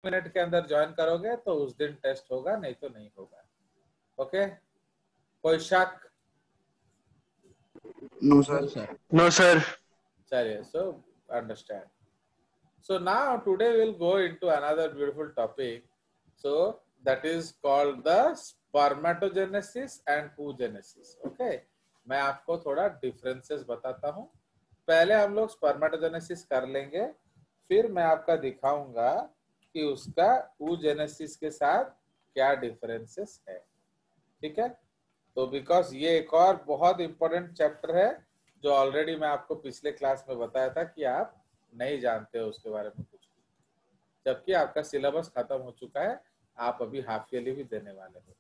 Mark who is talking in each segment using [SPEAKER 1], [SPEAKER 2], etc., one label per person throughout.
[SPEAKER 1] Minute के अंदर join करोगे तो उस दिन टेस्ट होगा, नहीं तो नहीं होगा। ओके, कोई शक?
[SPEAKER 2] No sir.
[SPEAKER 3] No sir.
[SPEAKER 1] चलिए, so understand. So now today we'll go into another beautiful topic. So that is called the spermatogenesis and oogenesis. Okay, मैं आपको थोड़ा डिफरेंसेस बताता हूँ। पहले हम लोग स्पर्मेटोजेनेसिस कर लेंगे, फिर मैं आपका दिखाऊंगा कि उसका oogenesis के साथ क्या डिफरेंसेस है। ठीक है, तो बिकॉज ये एक और बहुत इंपॉर्टेंट चैप्टर है जो ऑलरेडी मैं आपको पिछले क्लास में बताया था कि आप नहीं जानते हो उसके बारे में कुछ, जबकि आपका सिलेबस खत्म हो चुका है, आप अभी हाफ ईयरली भी देने वाले हो।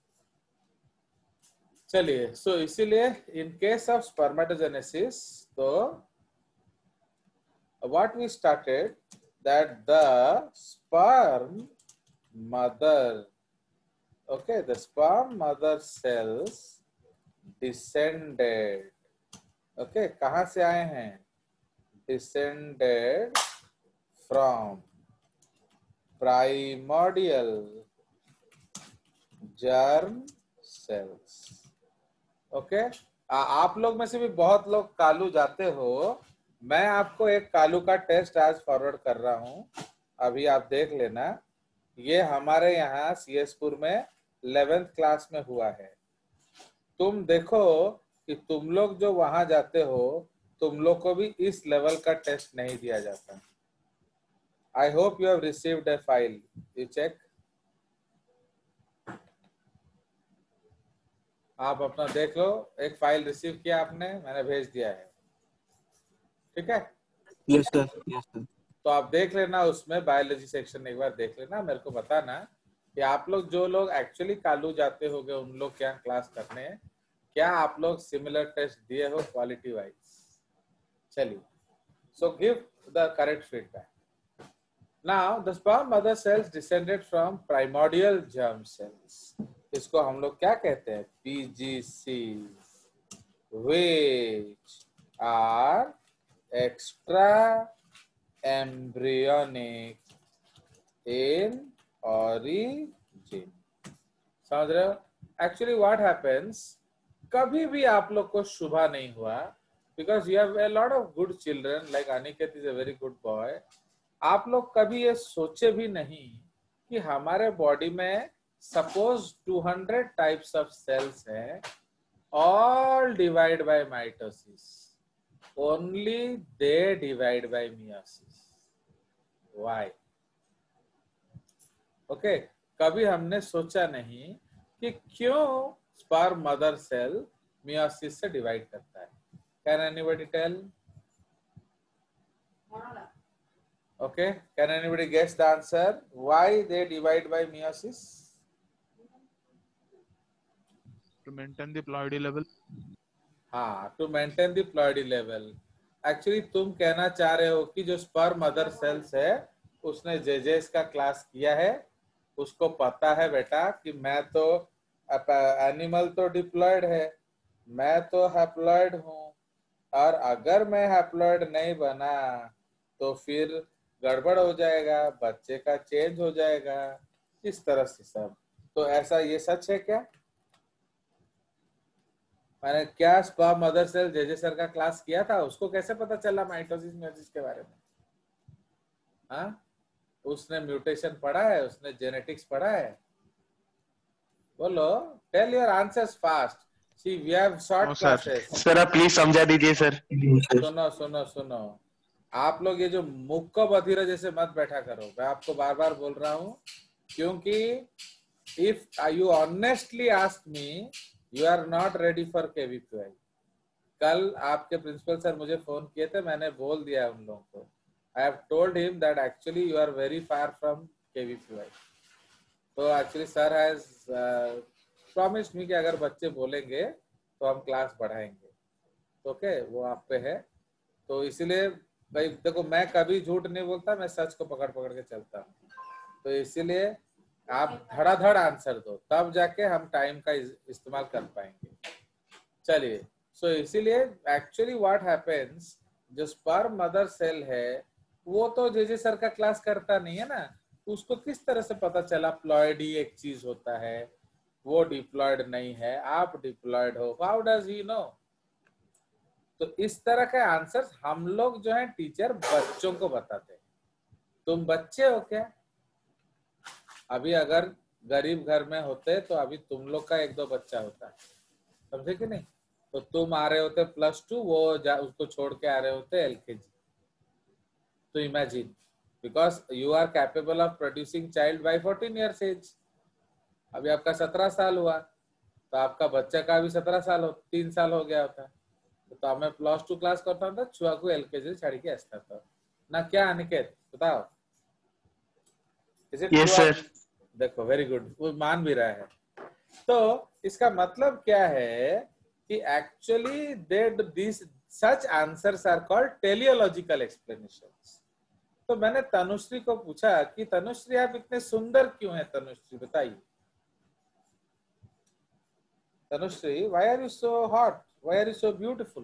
[SPEAKER 1] चलिए, सो इसीलिए इन केस ऑफ स्पर्मेटोजेनेसिस, तो what we started that the sperm mother, okay, the sperm mother cells descended, okay, कहाँ से आए हैं? Descended from primordial germ cells. Okay, आप लोग में से भी बहुत लोग कालू जाते हो। मैं आपको एक कालू का टेस्ट आज फॉरवर्ड कर रहा हूँ, अभी आप देख लेना। ये हमारे यहाँ सीएसपुर में 11th क्लास में हुआ है। तुम देखो कि तुम लोग जो वहां जाते हो, तुम लोग को भी इस लेवल का टेस्ट नहीं दिया जाता। I hope you have received a file, you check. आप अपना देख लो, एक फाइल रिसीव किया आपने, मैंने भेज दिया है। ठीक है,
[SPEAKER 2] यस सर, यस सर।
[SPEAKER 1] तो आप देख लेना, उसमें बायोलॉजी सेक्शन एक बार देख लेना, मेरे को बताना कि आप लोग जो लोग एक्चुअली कालू जाते होगे उन लोग क्या क्लास करने हैं, क्या आप लोग सिमिलर टेस्ट दिए हो क्वालिटी वाइज। चलिए, so give the correct feedback. Now the sperm mother cells descended from primordial germ cells, इसको हम लोग क्या कहते हैं? PGC, which are extra embryonic in origin। समझ रहे हो? एक्चुअली व्हाट हैपेंस, कभी भी आप लोग को शुभ नहीं हुआ, because you have a lot of good children, like Aniket is a very good boy. आप लोग कभी ये सोचे भी नहीं कि हमारे बॉडी में सपोज 200 टाइप्स ऑफ सेल्स हैं, all divide by mitosis, only they divide by meiosis. Why? Okay, कभी हमने सोचा नहीं कि क्यों स्पर्म मदर सेल मियोसिस से डिवाइड करता है। Can anybody tell? Okay, can anybody guess the answer? Why they divide by meiosis?
[SPEAKER 3] To maintain the ploidy level.
[SPEAKER 1] हाँ, to maintain the ploidy level. Actually तुम कहना चाह रहे हो कि जो स्पर्म मदर सेल्स है, उसने जेजेस का क्लास किया है, उसको पता है बेटा कि मैं तो एनिमल तो डिप्लॉयड है, मैं तो हैप्लॉयड हूँ, और अगर मैं हैप्लॉयड नहीं बना तो फिर गड़बड़ हो जाएगा, बच्चे का चेंज हो जाएगा, इस तरह से सब। तो ऐसा ये सच है क्या? मैंने क्या sperm mother cell JJ sir का क्लास किया था, उसको कैसे पता चला माइटोसिस मेयोसिस के बारे में? हाँ, उसने म्यूटेशन पढ़ा है, उसने जेनेटिक्स पढ़ा है? बोलो, tell your answers fast. See we have short classes.
[SPEAKER 3] Sir आप प्लीज समझा दीजिए सर।
[SPEAKER 1] सुनो सुनो सुनो, आप लोग ये जो मुक्को बधिरा जैसे मत बैठा करो, मैं आपको बार बार बोल रहा हूँ, क्योंकि if you honestly ask me, you are not ready for KVPY. कल आपके प्रिंसिपल सर मुझे फोन किए थे, मैंने बोल दिया उन लोगों को, I have told him that actually you are very far from KVPY. तो actually sir has promised me कि अगर बच्चे बोलेंगे तो हम क्लास बढ़ाएंगे। ओके, वो आप पे है। तो इसीलिए भाई देखो, मैं कभी झूठ नहीं बोलता, मैं सच को पकड़ पकड़ के चलता हूँ। तो इसीलिए आप धड़ाधड़ आंसर दो, तब जाके हम टाइम का इस्तेमाल कर पाएंगे। चलिए, सो इसीलिए एक्चुअली व्हाट हैपेंस, जो स्पर्म मदर सेल है वो तो जेजे सर का क्लास करता नहीं है ना, उसको किस तरह से पता चला प्लॉयडी एक चीज होता है, वो डिप्लॉयड नहीं है, आप डिप्लॉयड हो, हाउ डज ही नो? तो इस तरह के आंसर्स हम लोग जो है टीचर बच्चों को बताते हैं। तुम बच्चे हो क्या? अभी अगर गरीब घर में होते तो अभी तुम लोग का एक दो बच्चा होता है, समझे कि नहीं? तो तुम आ रहे होते +2, वो उसको छोड़ के आ रहे होते LKG। तो imagine, because you are capable of producing child by 14 years age। अभी आपका 17 साल हुआ, तो आपका बच्चा का भी 17 साल 3 साल हो गया होता। तो हमें +2 क्लास करता था, छुआ को LKG छाड़ी के आस्ता था ना, क्या अनिकेत बताओ?
[SPEAKER 3] Yes, sir.
[SPEAKER 1] देखो वेरी गुड, वो मान भी रहा है। तो इसका मतलब क्या है कि actually this such answers are called teleological explanations. तो मैंने तनुश्री को पूछा कि तनुश्री आप इतने सुंदर क्यों हैं? तनुश्री बताइए। Tanushree, why are you so hot, why are you so beautiful?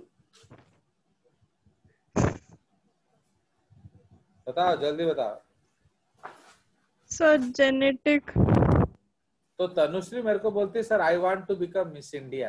[SPEAKER 1] बताओ, जल्दी बताओ।
[SPEAKER 4] Sir genetic.
[SPEAKER 1] तो तनुश्री मेरे को बोलती है sir I want to become Miss India.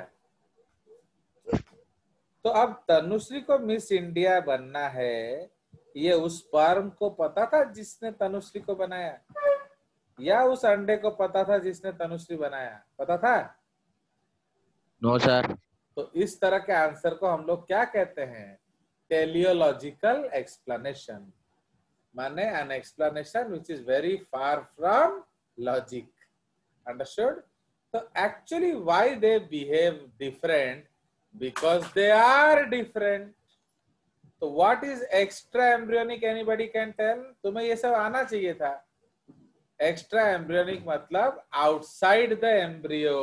[SPEAKER 1] तो अब तनुश्री को मिस इंडिया बनना है, ये उस स्पर्म को पता था जिसने तनुश्री को बनाया, या उस अंडे को पता था जिसने तनुश्री बनाया? पता था?
[SPEAKER 2] No sir.
[SPEAKER 1] तो इस तरह के आंसर को हम लोग क्या कहते हैं? टेलियोलॉजिकल एक्सप्लेनेशन, माने an explanation which is very far from logic. Understood? तो actually why they behave different? Because they are different. तो what is extra embryonic? Anybody can tell? तुम्हें ये सब आना चाहिए था। एक्स्ट्रा एम्ब्रियोनिक मतलब आउटसाइड द एम्ब्रियो,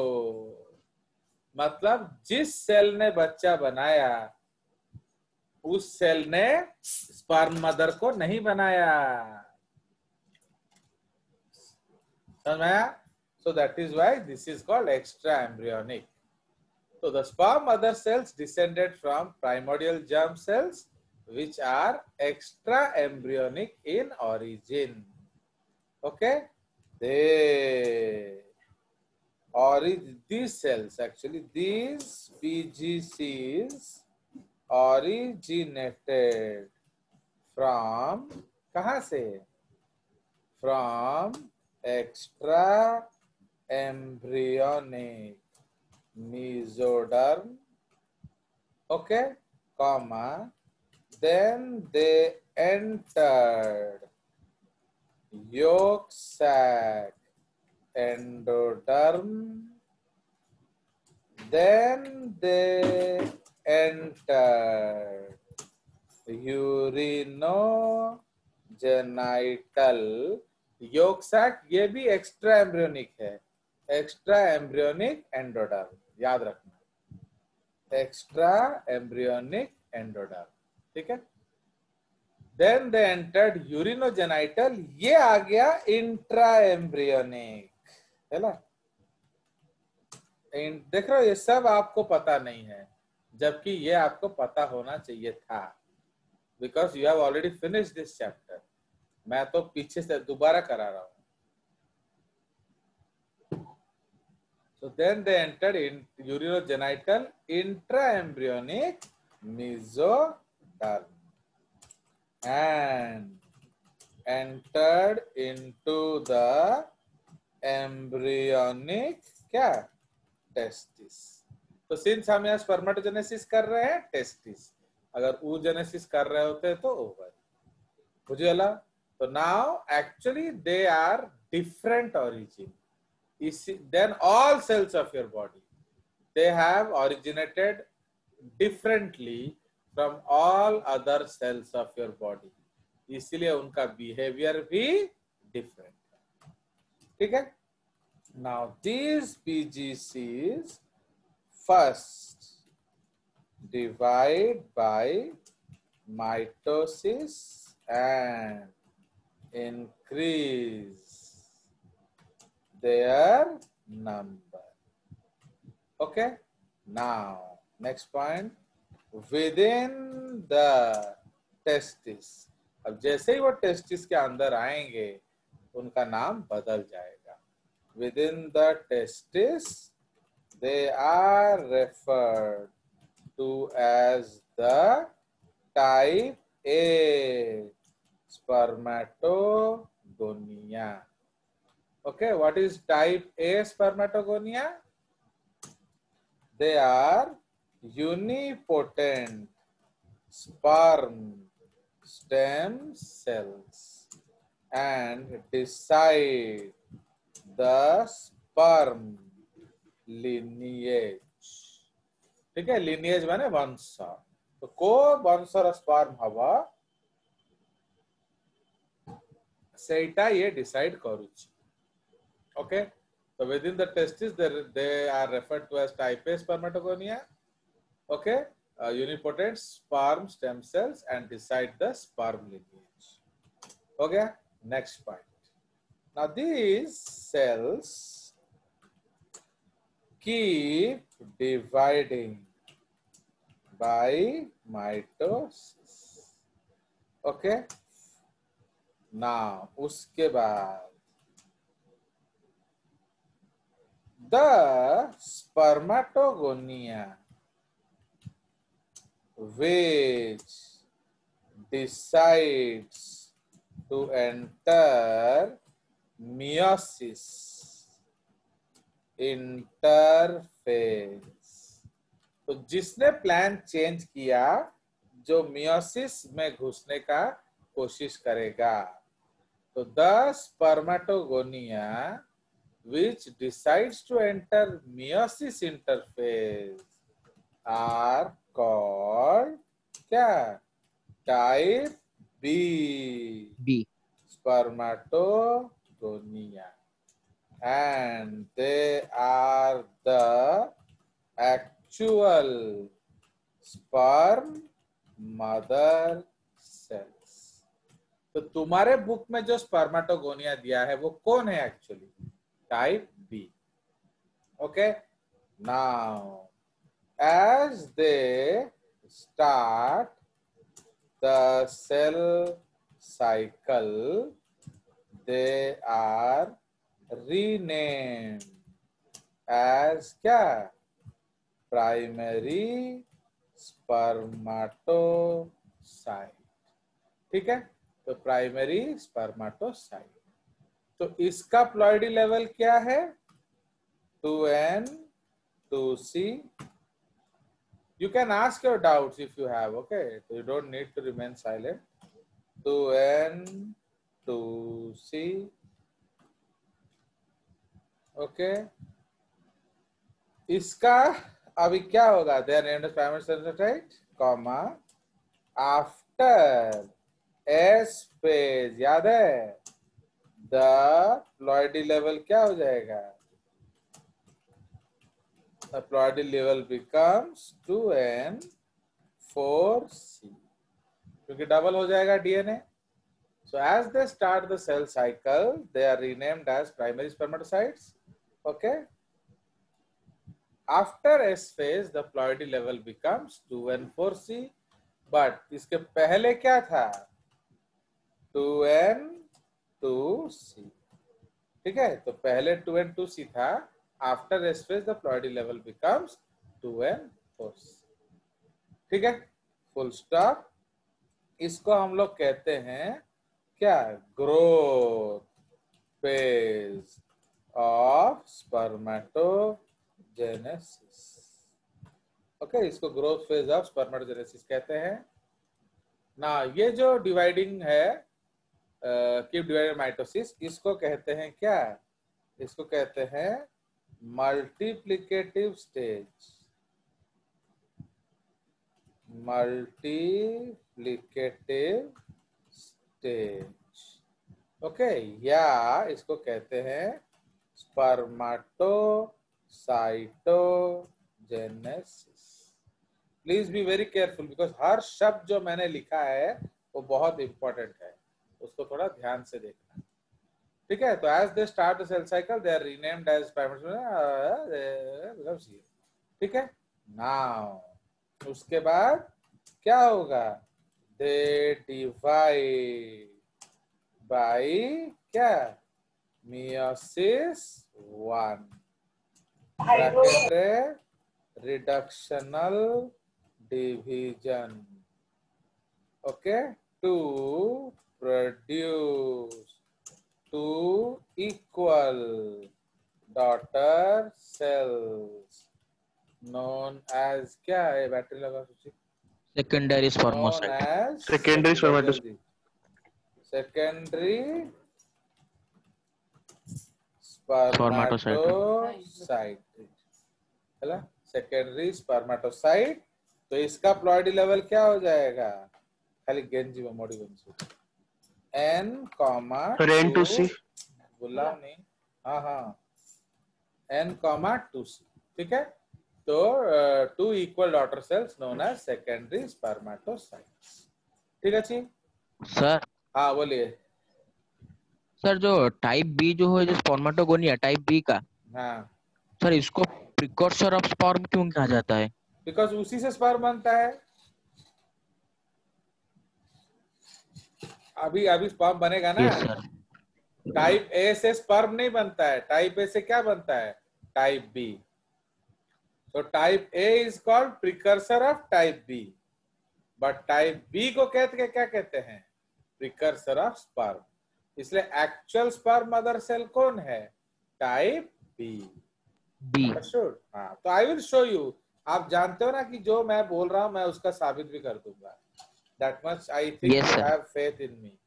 [SPEAKER 1] मतलब जिस सेल ने बच्चा बनाया उस सेल ने स्पर्म मदर को नहीं बनाया। समझ में आया? So that is why this is called extra embryonic. So the sperm mother cells descended from primordial germ cells which are extra embryonic in origin. Okay? These cells, actually these PGCs originated from, कहाँ से? From extra embryonic mesoderm, okay, comma, then they entered yolk sac endoderm, then they entered urinogenital yolk sac, ये भी extra embryonic है, extra embryonic endoderm, याद रखना, extra embryonic endoderm, ठीक है। Then they entered urinogenital, ये आ गया इंट्रा एम्ब्रियोनिक, है ना? देख रहे हो, ये सब आपको पता नहीं है, जबकि ये आपको पता होना चाहिए था, because you have already finish this chapter. मैं तो पीछे से दोबारा करा रहा हूं। So then they entered in urinogenital intraembryonic mesoderm and entered into the embryonic क्या? टेस्टिस। तो सिंस हम यहाँ स्पर्मेटोजेनेसिस कर रहे हैं टेस्टिस, अगर oogenesis कर रहे होते तो ओवर, बुझेला? तो now actually they are different origin than all cells of your body. They have originated differently from all other cells of your body, इसलिए उनका बिहेवियर भी डिफरेंट है, ठीक है। Now these PGCs first divide by mitosis and increase their number. Okay, now next point, within the testis, अब जैसे ही वो testis के अंदर आएंगे उनका नाम बदल जाएगा. Within the testis, they are referred to as the type A spermatogonia. Okay, what is type A spermatogonia? They are unipotent sperm stem cells and decide the sperm lineage. ठीक है, lineage माने वंश. तो को वंशर स्पर्म हवा सेटा ये decide करूची. Okay, so within the testis they are referred to as type A spermatogonia. Okay, unipotent sperm stem cells and decide the sperm lineage. Okay, next point. Now these cells keep dividing by mitosis. Okay, now उसके बाद the spermatogonia which decides to enter meiosis interphase. तो जिसने plan change किया जो meiosis में घुसने का कोशिश करेगा, तो the spermatogonia which decides to enter meiosis interphase are called क्या? Type B spermatogonia, and they are the actual sperm mother cells. तो तुम्हारे बुक में जो स्पर्मेटोगोनिया दिया है वो कौन है actually? Type B. Okay, now as they start the cell cycle, they are renamed as क्या? Primary spermatocyte. ठीक है, तो प्राइमरी स्पर्मेटोसाइट. तो इसका प्लॉइडी लेवल क्या है? 2N 2C. You can ask your doubts if you have. Okay, so you don't need to remain silent. 2N 2C. Okay, इसका अभी क्या होगा? They are named as primary spermatocyte, comma after S phase. याद है? The ploidy level क्या हो जाएगा? The ploidy level becomes 2N 4C, क्योंकि डबल हो जाएगा DNA. So as they start the cell cycle, they are renamed as primary spermatocytes. Okay. After S phase, the ploidy level becomes 2N 4C. But इसके पहले क्या था? 2N 2C. ठीक है, तो पहले 2N 2C था. After S phase, the ploidy level becomes 2N 4C. ठीक है, full stop. इसको हम लोग कहते हैं क्या? Growth phase of spermatogenesis. Okay, इसको ग्रोथ फेज ऑफ स्पर्मेटोजेनेसिस कहते हैं ना. ये जो डिवाइडिंग है, कीप डिवाइडेड माइटोसिस, इसको कहते हैं क्या? इसको कहते हैं multiplicative stage. Multiplicative stage. Okay, या इसको कहते हैं spermatocytogenesis. Please be very careful because हर शब्द जो मैंने लिखा है वो बहुत इंपॉर्टेंट है, उसको थोड़ा ध्यान से देखना. ठीक है, तो as they start the cell cycle they are renamed as spermatogenesis. ठीक है, नाउ उसके बाद क्या होगा? दे डिवाइड बाय क्या? meiosis 1 bracket रे reductional division, okay, to produce two equal daughter cells known as, क्या है बैटरी लगा सूची,
[SPEAKER 2] secondary
[SPEAKER 1] known
[SPEAKER 2] spermatocyte.
[SPEAKER 1] as
[SPEAKER 3] Secondary spermatocyte.
[SPEAKER 1] secondary
[SPEAKER 2] Spermatocyte.
[SPEAKER 1] spermatocyte, है ना, सेकेंडरी स्पर्मेटोसाइट। तो इसका प्लॉइडी लेवल क्या हो जाएगा, खाली गेंजी में मोड़ी बंसी n comma
[SPEAKER 3] N to C.
[SPEAKER 1] बोला नहीं, हाँ हाँ n कॉमा 2c, ठीक है। तो two equal daughter cells known as secondary spermatocytes, ठीक है जी।
[SPEAKER 2] सर
[SPEAKER 1] हाँ बोलिए।
[SPEAKER 2] सर जो टाइप बी जो है जो स्पर्मेटोगोनिया टाइप बी का,
[SPEAKER 1] हाँ
[SPEAKER 2] सर इसको प्रिकॉर्सर ऑफ स्पर्म क्यों कहा जाता है?
[SPEAKER 1] बिकॉज उसी से स्पर्म बनता है। अभी अभी स्पर्म बनेगा ना,
[SPEAKER 2] यस सर।
[SPEAKER 1] टाइप ए से स्पर्म नहीं बनता है, टाइप ए से क्या बनता है, type B. So type A is called precursor of type B, but type B को कहते क्या कहते हैं, precursor of sperm। इसलिए actual sperm mother cell कौन है, type B। Understood? हाँ, तो I will show you। आप जानते हो ना कि जो मैं बोल रहा हूँ मैं उसका साबित भी कर दूंगा। That much I think
[SPEAKER 2] Yes,
[SPEAKER 1] you
[SPEAKER 2] sir.
[SPEAKER 1] have faith in me।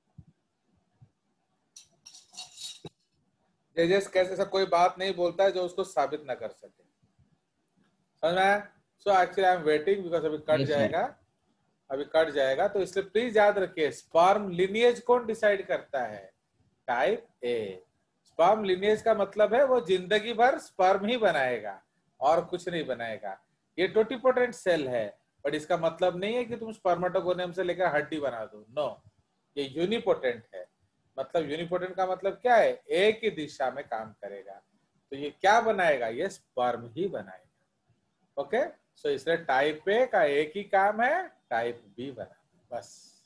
[SPEAKER 1] जैसे कैसे ऐसा कोई बात नहीं बोलता है जो उसको साबित ना कर सके, समझ में? So actually I am waiting because अभी कट
[SPEAKER 2] Yes, sir.
[SPEAKER 1] जाएगा, अभी कट जाएगा। तो इसलिए प्लीज याद रखिए, स्पर्म लिनिएज कौन डिसाइड करता है, टाइप ए। स्पर्म लिनिएज का मतलब है वो जिंदगी भर स्पर्म ही बनाएगा और कुछ नहीं बनाएगा। ये टोटिपोटेंट सेल है, बट इसका मतलब नहीं है कि तुम स्पर्मेटोगोनियम से लेकर हड्डी बना दो, नो। ये यूनिपोटेंट है। मतलब यूनिपोटेंट का मतलब क्या है, एक ही दिशा में काम करेगा। तो ये क्या बनाएगा, ये स्पर्म ही बनाएगा। ओके, सो इसलिए टाइप ए का एक ही काम है, टाइप बी बनाना, बस।